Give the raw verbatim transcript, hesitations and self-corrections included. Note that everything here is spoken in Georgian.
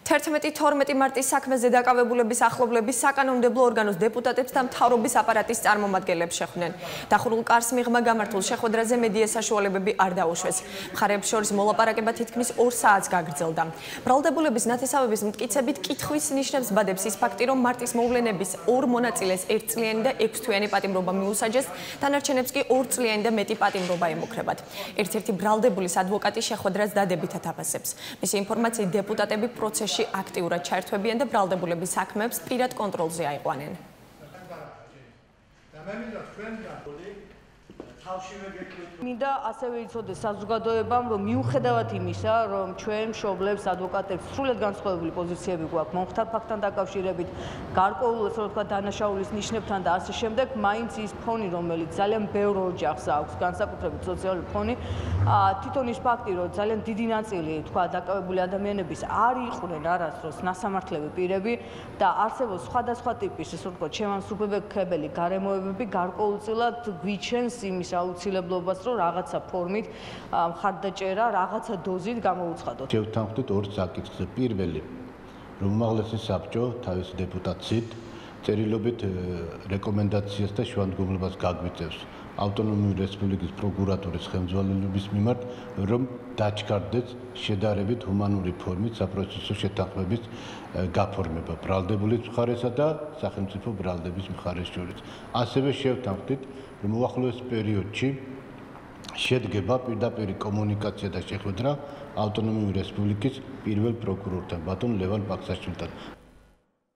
თერთმეტი თორმეტი მარტის საქმეზე დაკავებულების ახლობლების საკანონმდებლო ორგანოს დეპუტატებს და მთავრობის აპარატის წარმომადგენლებს შეხვდნენ. დახურულ კარს მიღმა გამართულ შეხვედრაზე მედია საშუალებები არ დაუშვეს. მხარეებს შორის მოლაპარაკება თითქმის ორ საათს გაგრძელდა. ბრალდებულების ნათესავების მტკიცებით კითხვის ნიშნებს ბადებს ის ფაქტი, რომ მარტის მოვლენების ორ მონაწილეს ერთწლიანი და ექვსთვიანი პატიმრობა მიუსაჯეს, დანარჩენებს კი ორწლიანი და მეტი პატიმრობა ემუქრებათ. ერთ-ერთი ბრალდებულის ადვოკატი შეხვედრას დადებითად აფასებს. მისი ინფორმაციით დეპუტატები პროცესში აქტიურად ჩაერთვებიან და ბრალდებულების საქმეებს პირად კონტროლზე აიყვანენ. მინდა ასევე იცოდეს საზოგადოებამ, რომ მიუხედავად იმისა, რომ ჩვენ მშობლებს, ადვოკატებს სრულად განსხვავებული პოზიციები გვაქვს მომხდარ ფაქტთან დაკავშირებით, გარკვეულ ასე ვთქვათ დანაშაულის ნიშნებთან და ასე შემდეგ, მაინც ის ფონი, რომელიც ძალიან ბევრ ოჯახს აქვს, განსაკუთრებით სოციალური ფონი, თვითონ ის ფაქტი, რომ ძალიან დიდი ნაწილი თქვა დაკავებული ადამიანების არ იყვნენ არასდროს ნასამართლები პირები და არსებობს სხვადასხვა ტიპის ასე ვთქვათ შემამსუბუქებელი გარემოებები, გარკვეულწილად გვიჩენს იმის აუცილებლობას, რომ რაღაცა ფორმით მხარდაჭერა, რაღაცა დოზით გამოუცხადოთ. შევთანხმდით ორ საკითხზე. პირველი, რომ უმაღლესი საბჭო თავის დეპუტატით წერილობით რეკომენდაციას და შუამდგომლობას გაგვიწევს ავტონომიური რესპუბლიკის პროკურატურის ხელმძღვანელობის მიმართ, რომ დაჩქარდეს შედარებით ჰუმანური ფორმით საპროცესო შეთანხმების გაფორმება ბრალდებულის მხარესა და სახელმწიფო ბრალდების მხარეს შორის. ასევე შევთანხმდით, რომ უახლოეს პერიოდში შედგება პირდაპირი კომუნიკაცია და შეხვედრა ავტონომიური რესპუბლიკის პირველ პროკურორთან, ბატონ ლევან ბაქსაშვილთან.